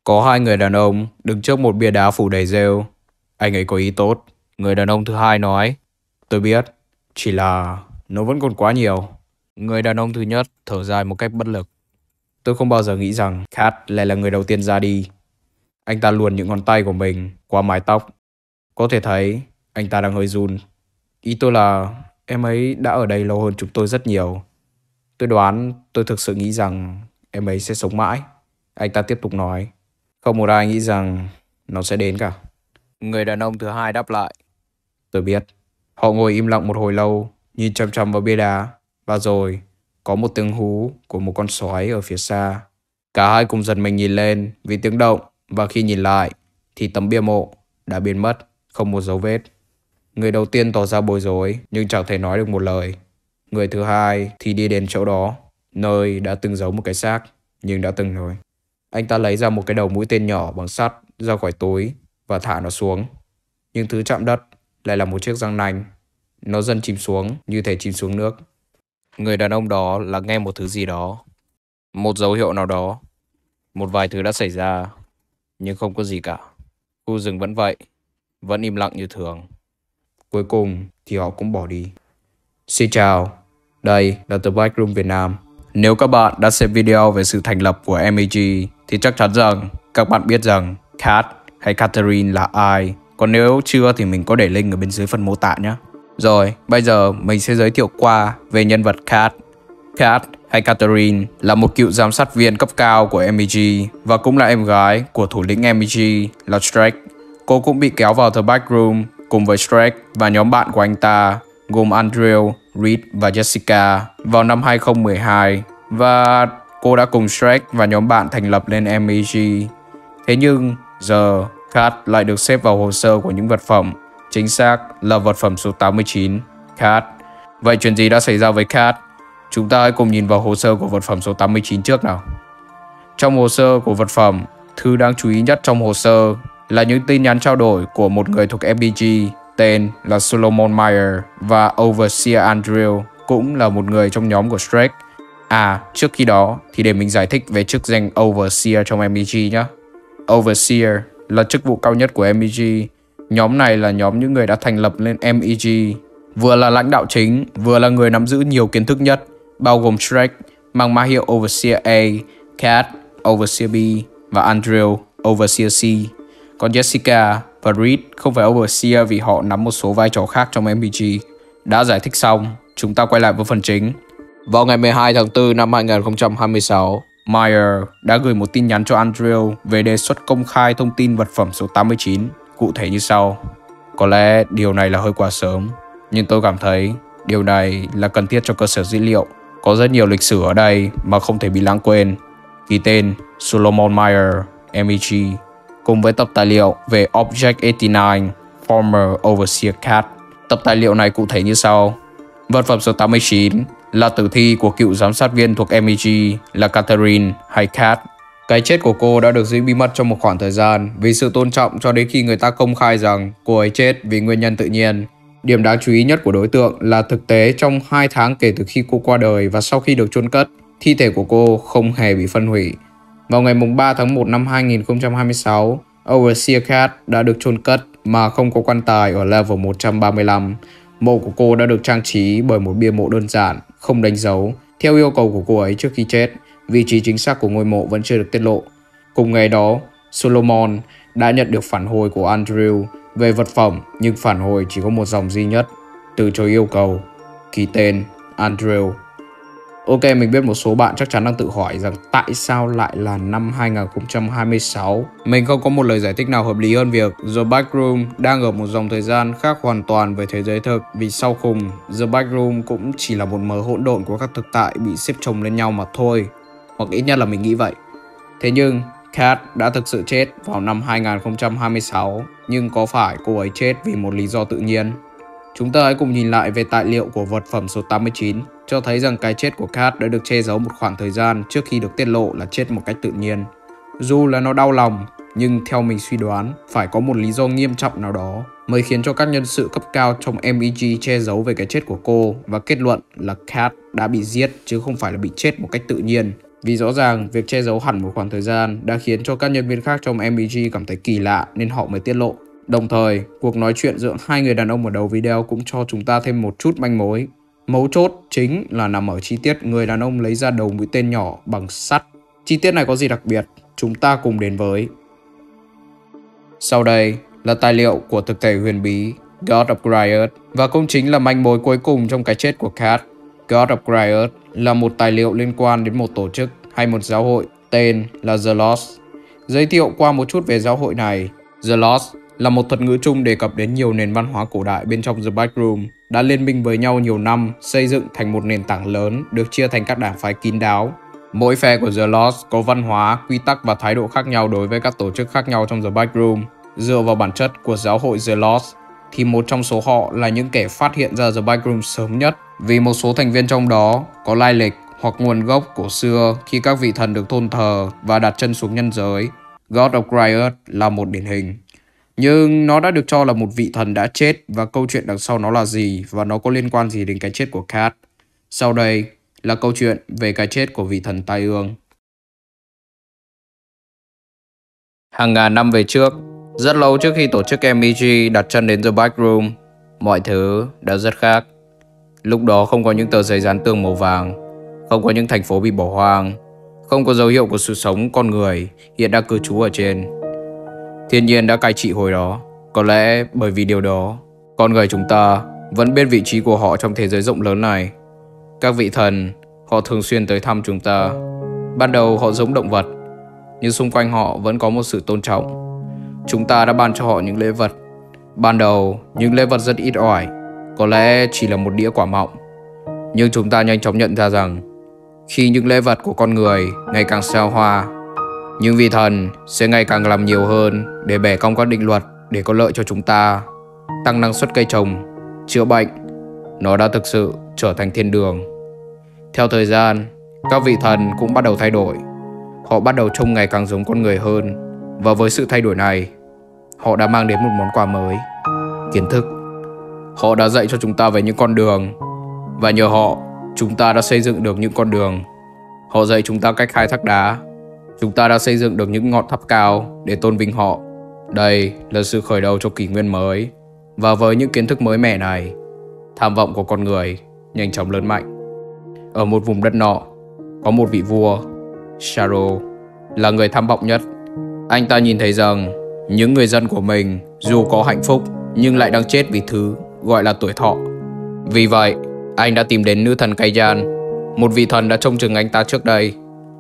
Có hai người đàn ông đứng trước một bia đá phủ đầy rêu. Anh ấy có ý tốt. Người đàn ông thứ hai nói, tôi biết, chỉ là nó vẫn còn quá nhiều. Người đàn ông thứ nhất thở dài một cách bất lực. Tôi không bao giờ nghĩ rằng Kat lại là người đầu tiên ra đi. Anh ta luồn những ngón tay của mình qua mái tóc. Có thể thấy anh ta đang hơi run. Ý tôi là em ấy đã ở đây lâu hơn chúng tôi rất nhiều. Tôi thực sự nghĩ rằng em ấy sẽ sống mãi. Anh ta tiếp tục nói. Không một ai nghĩ rằng nó sẽ đến cả. Người đàn ông thứ hai đáp lại. Tôi biết. Họ ngồi im lặng một hồi lâu, nhìn chăm chăm vào bia đá. Và rồi, có một tiếng hú của một con sói ở phía xa. Cả hai cùng giật mình nhìn lên vì tiếng động. Và khi nhìn lại, thì tấm bia mộ đã biến mất, không một dấu vết. Người đầu tiên tỏ ra bối rối, nhưng chẳng thể nói được một lời. Người thứ hai thì đi đến chỗ đó, nơi đã từng giấu một cái xác, nhưng đã từng rồi. Anh ta lấy ra một cái đầu mũi tên nhỏ bằng sắt ra khỏi túi và thả nó xuống. Nhưng thứ chạm đất lại là một chiếc răng nanh. Nó dần chìm xuống như thể chìm xuống nước. Người đàn ông đó lắng nghe một thứ gì đó. Một dấu hiệu nào đó. Một vài thứ đã xảy ra. Nhưng không có gì cả. Khu rừng vẫn vậy. Vẫn im lặng như thường. Cuối cùng thì họ cũng bỏ đi. Xin chào. Đây là The Backroom Việt Nam. Nếu các bạn đã xem video về sự thành lập của MEG thì chắc chắn rằng các bạn biết rằng Kat hay Catherine là ai. Còn nếu chưa thì mình có để link ở bên dưới phần mô tả nhé. Rồi, bây giờ mình sẽ giới thiệu qua về nhân vật Kat. Kat hay Catherine là một cựu giám sát viên cấp cao của MEG và cũng là em gái của thủ lĩnh MEG là Strake. Cô cũng bị kéo vào The Backroom cùng với Strake và nhóm bạn của anh ta gồm Andrew, Reed và Jessica vào năm 2012 và cô đã cùng Strake và nhóm bạn thành lập lên MEG. Thế nhưng giờ Kat lại được xếp vào hồ sơ của những vật phẩm, chính xác là vật phẩm số 89, Kat. Vậy chuyện gì đã xảy ra với Kat? Chúng ta hãy cùng nhìn vào hồ sơ của vật phẩm số 89 trước nào. Trong hồ sơ của vật phẩm, thứ đáng chú ý nhất trong hồ sơ là những tin nhắn trao đổi của một người thuộc MEG tên là Solomon Meyer và Overseer Andrew cũng là một người trong nhóm của Strake. Trước khi đó thì để mình giải thích về chức danh Overseer trong MEG nhé. Overseer là chức vụ cao nhất của MEG. Nhóm này là nhóm những người đã thành lập lên MEG, vừa là lãnh đạo chính, vừa là người nắm giữ nhiều kiến thức nhất, bao gồm Strake mang mã hiệu Overseer A, Kat, Overseer B và Andrew, Overseer C. Còn Jessica và Reed không phải Overseer vì họ nắm một số vai trò khác trong MEG. Đã giải thích xong, chúng ta quay lại với phần chính. Vào ngày 12 tháng 4 năm 2026, Meyer đã gửi một tin nhắn cho Andrew về đề xuất công khai thông tin vật phẩm số 89, cụ thể như sau. Có lẽ điều này là hơi quá sớm, nhưng tôi cảm thấy điều này là cần thiết cho cơ sở dữ liệu. Có rất nhiều lịch sử ở đây mà không thể bị lãng quên. Ký tên Solomon Meyer, MEG, cùng với tập tài liệu về Object 89, Former Overseer Kat. Tập tài liệu này cụ thể như sau. Vật phẩm số 89 là tử thi của cựu giám sát viên thuộc MEG là Catherine hay Kat. Cái chết của cô đã được giữ bí mật trong một khoảng thời gian vì sự tôn trọng cho đến khi người ta công khai rằng cô ấy chết vì nguyên nhân tự nhiên. Điểm đáng chú ý nhất của đối tượng là thực tế trong 2 tháng kể từ khi cô qua đời và sau khi được chôn cất, thi thể của cô không hề bị phân hủy. Vào ngày 3 tháng 1 năm 2026, Overseer Kat đã được chôn cất mà không có quan tài ở level 135. Mộ của cô đã được trang trí bởi một bia mộ đơn giản, không đánh dấu, theo yêu cầu của cô ấy trước khi chết. Vị trí chính xác của ngôi mộ vẫn chưa được tiết lộ. Cùng ngày đó, Solomon đã nhận được phản hồi của Andrew về vật phẩm, nhưng phản hồi chỉ có một dòng duy nhất, từ chối yêu cầu, ký tên Andrew. Ok, mình biết một số bạn chắc chắn đang tự hỏi rằng tại sao lại là năm 2026. Mình không có một lời giải thích nào hợp lý hơn việc The Backroom đang ở một dòng thời gian khác hoàn toàn với thế giới thực. Vì sau cùng, The Backroom cũng chỉ là một mớ hỗn độn của các thực tại bị xếp chồng lên nhau mà thôi. Hoặc ít nhất là mình nghĩ vậy. Thế nhưng, Kat đã thực sự chết vào năm 2026. Nhưng có phải cô ấy chết vì một lý do tự nhiên? Chúng ta hãy cùng nhìn lại về tài liệu của vật phẩm số 89, cho thấy rằng cái chết của Kat đã được che giấu một khoảng thời gian trước khi được tiết lộ là chết một cách tự nhiên. Dù là nó đau lòng, nhưng theo mình suy đoán, phải có một lý do nghiêm trọng nào đó mới khiến cho các nhân sự cấp cao trong MEG che giấu về cái chết của cô và kết luận là Kat đã bị giết chứ không phải là bị chết một cách tự nhiên. Vì rõ ràng, việc che giấu hẳn một khoảng thời gian đã khiến cho các nhân viên khác trong MEG cảm thấy kỳ lạ nên họ mới tiết lộ. Đồng thời, cuộc nói chuyện giữa hai người đàn ông ở đầu video cũng cho chúng ta thêm một chút manh mối. Mấu chốt chính là nằm ở chi tiết người đàn ông lấy ra đầu mũi tên nhỏ bằng sắt. Chi tiết này có gì đặc biệt? Chúng ta cùng đến với. Sau đây là tài liệu của thực thể huyền bí God of Gryot và cũng chính là manh mối cuối cùng trong cái chết của Kat. God of Gryot là một tài liệu liên quan đến một tổ chức hay một giáo hội tên là The Lost. Giới thiệu qua một chút về giáo hội này. The Lost là một thuật ngữ chung đề cập đến nhiều nền văn hóa cổ đại bên trong The Backroom đã liên minh với nhau nhiều năm, xây dựng thành một nền tảng lớn được chia thành các đảng phái kín đáo. Mỗi phe của The Lost có văn hóa, quy tắc và thái độ khác nhau đối với các tổ chức khác nhau trong The Backroom. Dựa vào bản chất của giáo hội The Lost thì một trong số họ là những kẻ phát hiện ra The Backroom sớm nhất, vì một số thành viên trong đó có lai lịch hoặc nguồn gốc cổ xưa khi các vị thần được tôn thờ và đặt chân xuống nhân giới. God of Gryot là một điển hình. Nhưng nó đã được cho là một vị thần đã chết và câu chuyện đằng sau nó là gì và nó có liên quan gì đến cái chết của Kat. Sau đây là câu chuyện về cái chết của vị thần tai ương. Hàng ngàn năm về trước, rất lâu trước khi tổ chức MEG đặt chân đến The Backroom, mọi thứ đã rất khác. Lúc đó không có những tờ giấy dán tường màu vàng, không có những thành phố bị bỏ hoang, không có dấu hiệu của sự sống con người hiện đang cư trú ở trên. Thiên nhiên đã cai trị hồi đó. Có lẽ bởi vì điều đó, con người chúng ta vẫn biết vị trí của họ trong thế giới rộng lớn này. Các vị thần, họ thường xuyên tới thăm chúng ta. Ban đầu họ giống động vật, nhưng xung quanh họ vẫn có một sự tôn trọng. Chúng ta đã ban cho họ những lễ vật. Ban đầu, những lễ vật rất ít ỏi, có lẽ chỉ là một đĩa quả mọng. Nhưng chúng ta nhanh chóng nhận ra rằng, khi những lễ vật của con người ngày càng xa hoa, những vị thần sẽ ngày càng làm nhiều hơn để bẻ cong các định luật để có lợi cho chúng ta, tăng năng suất cây trồng, chữa bệnh. Nó đã thực sự trở thành thiên đường. Theo thời gian, các vị thần cũng bắt đầu thay đổi. Họ bắt đầu trông ngày càng giống con người hơn. Và với sự thay đổi này, họ đã mang đến một món quà mới, kiến thức. Họ đã dạy cho chúng ta về những con đường. Và nhờ họ, chúng ta đã xây dựng được những con đường. Họ dạy chúng ta cách khai thác đá. Chúng ta đã xây dựng được những ngọn tháp cao để tôn vinh họ. Đây là sự khởi đầu cho kỷ nguyên mới. Và với những kiến thức mới mẻ này, tham vọng của con người nhanh chóng lớn mạnh. Ở một vùng đất nọ, có một vị vua, Sharo, là người tham vọng nhất. Anh ta nhìn thấy rằng những người dân của mình dù có hạnh phúc nhưng lại đang chết vì thứ gọi là tuổi thọ. Vì vậy, anh đã tìm đến nữ thần Kayan, một vị thần đã trông chừng anh ta trước đây.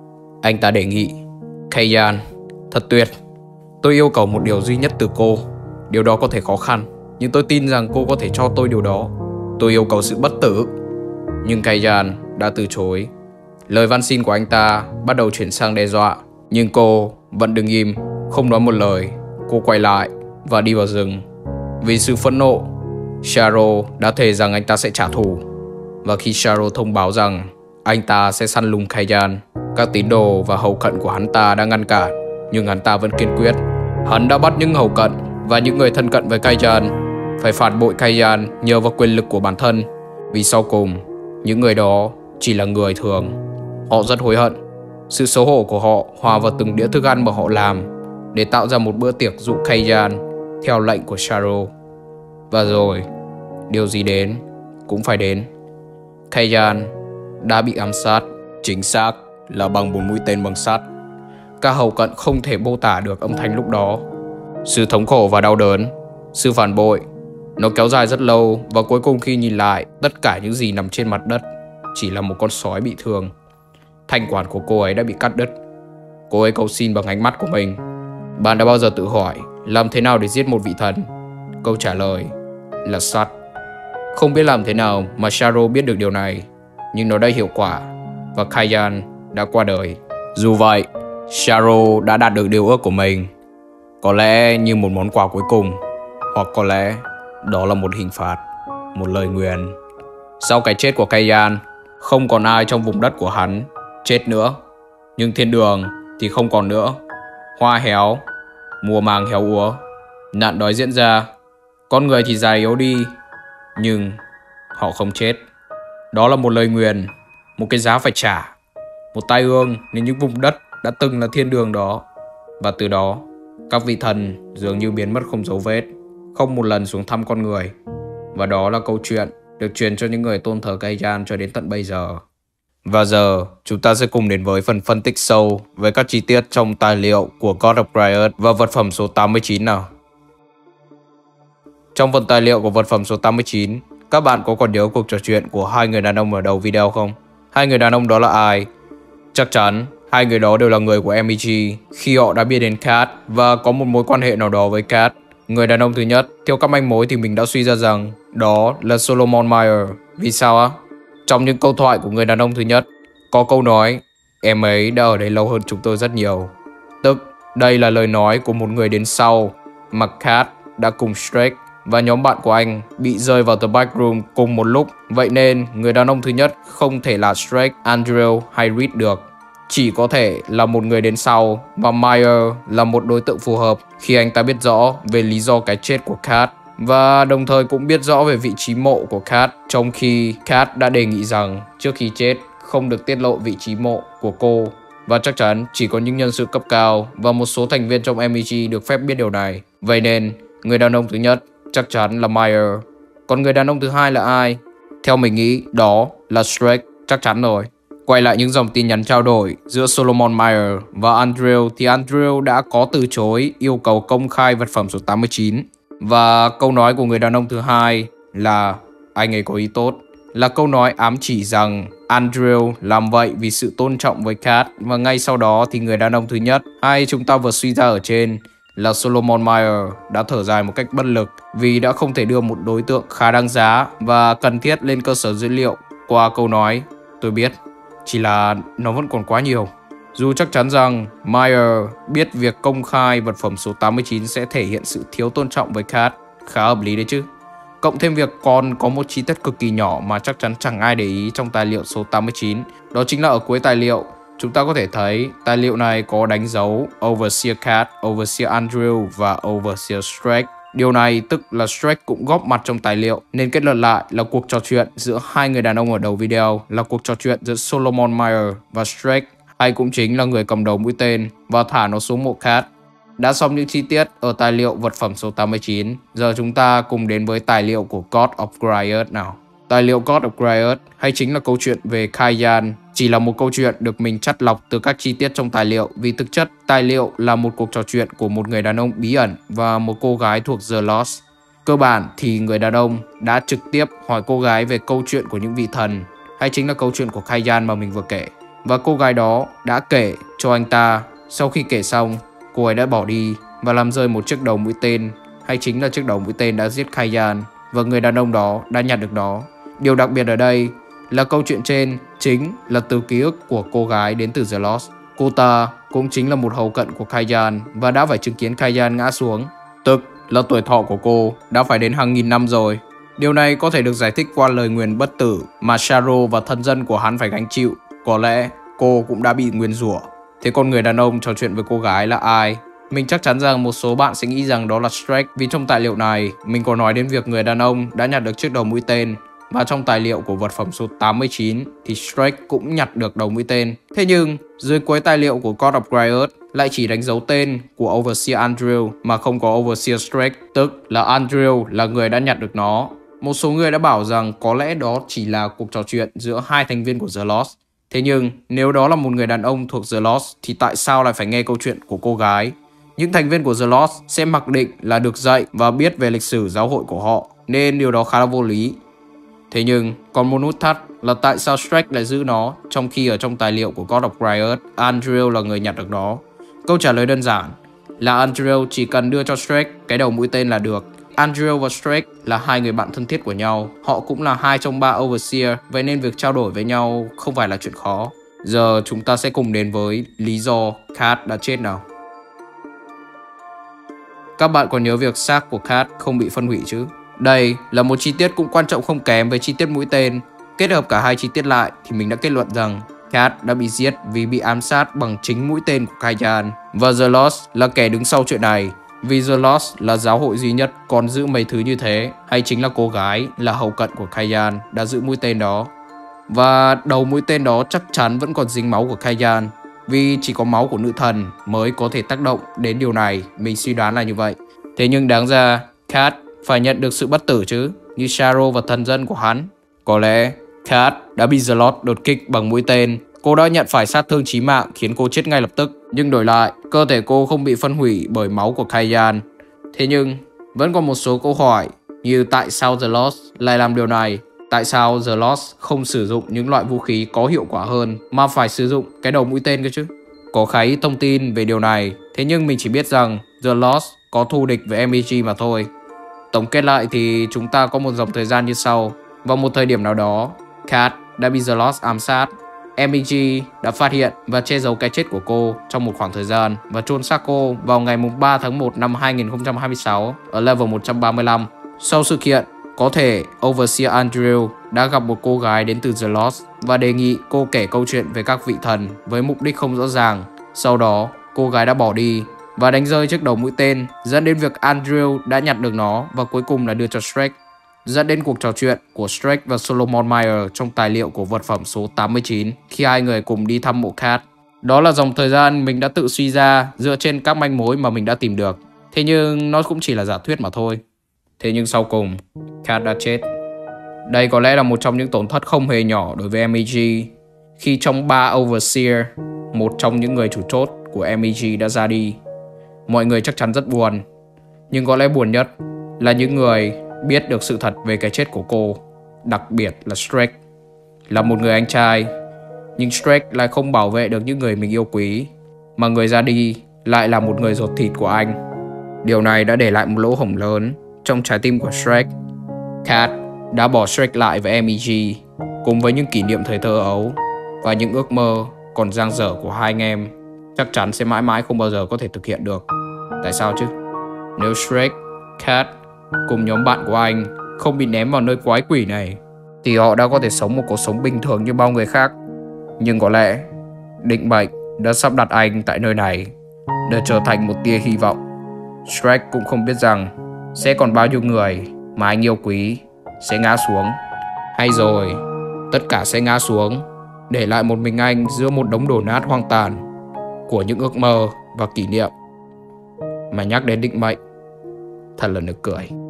Anh ta đề nghị, Kayan, thật tuyệt. Tôi yêu cầu một điều duy nhất từ cô. Điều đó có thể khó khăn, nhưng tôi tin rằng cô có thể cho tôi điều đó. Tôi yêu cầu sự bất tử. Nhưng Kayan đã từ chối. Lời van xin của anh ta bắt đầu chuyển sang đe dọa. Nhưng cô vẫn đứng im, không nói một lời. Cô quay lại và đi vào rừng. Vì sự phẫn nộ, Sharo đã thề rằng anh ta sẽ trả thù. Và khi Sharo thông báo rằng anh ta sẽ săn lùng Kayan, các tín đồ và hầu cận của hắn ta đã ngăn cản. Nhưng hắn ta vẫn kiên quyết. Hắn đã bắt những hầu cận và những người thân cận với Kayan phải phản bội Kayan nhờ vào quyền lực của bản thân. Vì sau cùng, những người đó chỉ là người thường. Họ rất hối hận. Sự xấu hổ của họ hòa vào từng đĩa thức ăn mà họ làm để tạo ra một bữa tiệc dụ Kayan theo lệnh của Sharo. Và rồi, điều gì đến cũng phải đến. Kayan đã bị ám sát, chính xác là bằng một mũi tên bằng sắt. Các hầu cận không thể mô tả được âm thanh lúc đó. Sự thống khổ và đau đớn, sự phản bội, nó kéo dài rất lâu. Và cuối cùng khi nhìn lại, tất cả những gì nằm trên mặt đất chỉ là một con sói bị thương. Thanh quản của cô ấy đã bị cắt đứt. Cô ấy cầu xin bằng ánh mắt của mình. Bạn đã bao giờ tự hỏi làm thế nào để giết một vị thần? Câu trả lời là sắt. Không biết làm thế nào mà Sharo biết được điều này, nhưng nó đã hiệu quả. Và Kayan đã qua đời. Dù vậy, Sharo đã đạt được điều ước của mình. Có lẽ như một món quà cuối cùng, hoặc có lẽ đó là một hình phạt, một lời nguyền. Sau cái chết của Kayan, không còn ai trong vùng đất của hắn chết nữa. Nhưng thiên đường thì không còn nữa. Hoa héo, mùa màng héo úa, nạn đói diễn ra. Con người thì già yếu đi, nhưng họ không chết. Đó là một lời nguyền, một cái giá phải trả, một tai ương đến những vùng đất đã từng là thiên đường đó. Và từ đó, các vị thần dường như biến mất không dấu vết, không một lần xuống thăm con người. Và đó là câu chuyện được truyền cho những người tôn thờ Kajan cho đến tận bây giờ. Và giờ, chúng ta sẽ cùng đến với phần phân tích sâu với các chi tiết trong tài liệu của God of Riot và vật phẩm số 89 nào. Trong phần tài liệu của vật phẩm số 89, các bạn có còn nhớ cuộc trò chuyện của hai người đàn ông ở đầu video không? Hai người đàn ông đó là ai? Chắc chắn, hai người đó đều là người của MEG khi họ đã biết đến Kat và có một mối quan hệ nào đó với Kat. Người đàn ông thứ nhất, theo các manh mối thì mình đã suy ra rằng đó là Solomon Meyer. Vì sao á? Trong những câu thoại của người đàn ông thứ nhất, có câu nói em ấy đã ở đây lâu hơn chúng tôi rất nhiều. Tức, đây là lời nói của một người đến sau mà Kat đã cùng Shrek và nhóm bạn của anh bị rơi vào The Backroom cùng một lúc. Vậy nên, người đàn ông thứ nhất không thể là Shrek, Andrew hay Reed được. Chỉ có thể là một người đến sau, và Meyer là một đối tượng phù hợp khi anh ta biết rõ về lý do cái chết của Kat và đồng thời cũng biết rõ về vị trí mộ của Kat, trong khi Kat đã đề nghị rằng trước khi chết không được tiết lộ vị trí mộ của cô. Và chắc chắn chỉ có những nhân sự cấp cao và một số thành viên trong MEG được phép biết điều này. Vậy nên, người đàn ông thứ nhất chắc chắn là Meyer. Còn người đàn ông thứ hai là ai? Theo mình nghĩ, đó là Shrek, chắc chắn rồi. Quay lại những dòng tin nhắn trao đổi giữa Solomon Meyer và Andrew thì Andrew đã có từ chối yêu cầu công khai vật phẩm số 89. Và câu nói của người đàn ông thứ hai là anh ấy có ý tốt, là câu nói ám chỉ rằng Andrew làm vậy vì sự tôn trọng với Kat. Và ngay sau đó thì người đàn ông thứ nhất hay chúng ta vừa suy ra ở trên là Solomon Meyer đã thở dài một cách bất lực vì đã không thể đưa một đối tượng khá đáng giá và cần thiết lên cơ sở dữ liệu qua câu nói tôi biết, chỉ là nó vẫn còn quá nhiều. Dù chắc chắn rằng Meyer biết việc công khai vật phẩm số 89 sẽ thể hiện sự thiếu tôn trọng với Kat, khá hợp lý đấy chứ. Cộng thêm việc còn có một chi tiết cực kỳ nhỏ mà chắc chắn chẳng ai để ý trong tài liệu số 89. Đó chính là ở cuối tài liệu, chúng ta có thể thấy tài liệu này có đánh dấu Overseer Kat, Overseer Andrew và Overseer Shrek. Điều này tức là Shrek cũng góp mặt trong tài liệu, nên kết luận lại là cuộc trò chuyện giữa hai người đàn ông ở đầu video là cuộc trò chuyện giữa Solomon Meyer và Shrek, hay cũng chính là người cầm đầu mũi tên và thả nó xuống mộ Kat. Đã xong những chi tiết ở tài liệu vật phẩm số 89, giờ chúng ta cùng đến với tài liệu của God of Riot nào. Tài liệu God of Riot hay chính là câu chuyện về Kajan chỉ là một câu chuyện được mình chắt lọc từ các chi tiết trong tài liệu, vì thực chất tài liệu là một cuộc trò chuyện của một người đàn ông bí ẩn và một cô gái thuộc The Lost. Cơ bản thì người đàn ông đã trực tiếp hỏi cô gái về câu chuyện của những vị thần, hay chính là câu chuyện của Kajan mà mình vừa kể. Và cô gái đó đã kể cho anh ta. Sau khi kể xong, cô ấy đã bỏ đi và làm rơi một chiếc đầu mũi tên, hay chính là chiếc đầu mũi tên đã giết Kajan, và người đàn ông đó đã nhặt được nó. Điều đặc biệt ở đây là câu chuyện trên chính là từ ký ức của cô gái đến từ The Lost. Cô ta cũng chính là một hầu cận của Kajan và đã phải chứng kiến Kajan ngã xuống, tức là tuổi thọ của cô đã phải đến hàng nghìn năm rồi. Điều này có thể được giải thích qua lời nguyền bất tử mà Sharo và thân dân của hắn phải gánh chịu. Có lẽ cô cũng đã bị nguyền rủa. Thế còn người đàn ông trò chuyện với cô gái là ai? Mình chắc chắn rằng một số bạn sẽ nghĩ rằng đó là Shrek, vì trong tài liệu này mình có nói đến việc người đàn ông đã nhặt được chiếc đầu mũi tên. Và trong tài liệu của vật phẩm số 89 thì Shrek cũng nhặt được đầu mũi tên. Thế nhưng dưới cuối tài liệu của God of Riot lại chỉ đánh dấu tên của Overseer Andrew mà không có Overseer Shrek, tức là Andrew là người đã nhặt được nó. Một số người đã bảo rằng có lẽ đó chỉ là cuộc trò chuyện giữa hai thành viên của The Lost. Thế nhưng nếu đó là một người đàn ông thuộc The Lost thì tại sao lại phải nghe câu chuyện của cô gái? Những thành viên của The Lost sẽ mặc định là được dạy và biết về lịch sử giáo hội của họ, nên điều đó khá là vô lý. Thế nhưng còn một nút thắt là tại sao Shrek lại giữ nó, trong khi ở trong tài liệu của God of Riot, Andrew là người nhặt được nó. Câu trả lời đơn giản là Andrew chỉ cần đưa cho Shrek cái đầu mũi tên là được. Andrew và Shrek là hai người bạn thân thiết của nhau. Họ cũng là hai trong ba Overseer, vậy nên việc trao đổi với nhau không phải là chuyện khó. Giờ chúng ta sẽ cùng đến với lý do Kat đã chết nào. Các bạn còn nhớ việc xác của Kat không bị phân hủy chứ? Đây là một chi tiết cũng quan trọng không kém với chi tiết mũi tên. Kết hợp cả hai chi tiết lại thì mình đã kết luận rằng Kat đã bị giết vì bị ám sát bằng chính mũi tên của Kajan. Và The Lost là kẻ đứng sau chuyện này, vì The Lost là giáo hội duy nhất còn giữ mấy thứ như thế, hay chính là cô gái là hầu cận của Kajan đã giữ mũi tên đó. Và đầu mũi tên đó chắc chắn vẫn còn dính máu của Kayan, vì chỉ có máu của nữ thần mới có thể tác động đến điều này, mình suy đoán là như vậy. Thế nhưng đáng ra Kat phải nhận được sự bất tử chứ, như Sharo và thần dân của hắn. Có lẽ Kat đã bị Zealot đột kích bằng mũi tên. Cô đã nhận phải sát thương chí mạng khiến cô chết ngay lập tức. Nhưng đổi lại, cơ thể cô không bị phân hủy bởi máu của Kayan. Thế nhưng, vẫn còn một số câu hỏi như tại sao The Lost lại làm điều này? Tại sao The Lost không sử dụng những loại vũ khí có hiệu quả hơn mà phải sử dụng cái đầu mũi tên cơ chứ? Có khá ít thông tin về điều này, thế nhưng mình chỉ biết rằng The Lost có thù địch với MEG mà thôi. Tổng kết lại thì chúng ta có một dòng thời gian như sau. Vào một thời điểm nào đó, Kat đã bị The Lost ám sát. MEG đã phát hiện và che giấu cái chết của cô trong một khoảng thời gian và chôn xác cô vào ngày 3 tháng 1 năm 2026 ở level 135. Sau sự kiện, có thể Overseer Andrew đã gặp một cô gái đến từ The Lost và đề nghị cô kể câu chuyện về các vị thần với mục đích không rõ ràng. Sau đó, cô gái đã bỏ đi và đánh rơi chiếc đầu mũi tên, dẫn đến việc Andrew đã nhặt được nó và cuối cùng là đưa cho Shrek, dẫn đến cuộc trò chuyện của Shrek và Solomon Meyer trong tài liệu của vật phẩm số 89 khi hai người cùng đi thăm mộ Kat. Đó là dòng thời gian mình đã tự suy ra dựa trên các manh mối mà mình đã tìm được. Thế nhưng nó cũng chỉ là giả thuyết mà thôi. Thế nhưng sau cùng, Kat đã chết. Đây có lẽ là một trong những tổn thất không hề nhỏ đối với MEG, khi trong 3 Overseer, một trong những người chủ chốt của MEG đã ra đi. Mọi người chắc chắn rất buồn, nhưng có lẽ buồn nhất là những người biết được sự thật về cái chết của cô, đặc biệt là Shrek. Là một người anh trai, nhưng Shrek lại không bảo vệ được những người mình yêu quý, mà người ra đi lại là một người ruột thịt của anh. Điều này đã để lại một lỗ hổng lớn trong trái tim của Shrek. Kat đã bỏ Shrek lại với MEG, cùng với những kỷ niệm thời thơ ấu và những ước mơ còn dang dở của hai anh em chắc chắn sẽ mãi mãi không bao giờ có thể thực hiện được. Tại sao chứ? Nếu Shrek, Kat cùng nhóm bạn của anh không bị ném vào nơi quái quỷ này thì họ đã có thể sống một cuộc sống bình thường như bao người khác. Nhưng có lẽ định mệnh đã sắp đặt anh tại nơi này để trở thành một tia hy vọng. Shrek cũng không biết rằng sẽ còn bao nhiêu người mà anh yêu quý sẽ ngã xuống. Hay rồi, tất cả sẽ ngã xuống, để lại một mình anh giữa một đống đổ nát hoang tàn của những ước mơ và kỷ niệm. Mà nhắc đến định mệnh, thật là nực cười.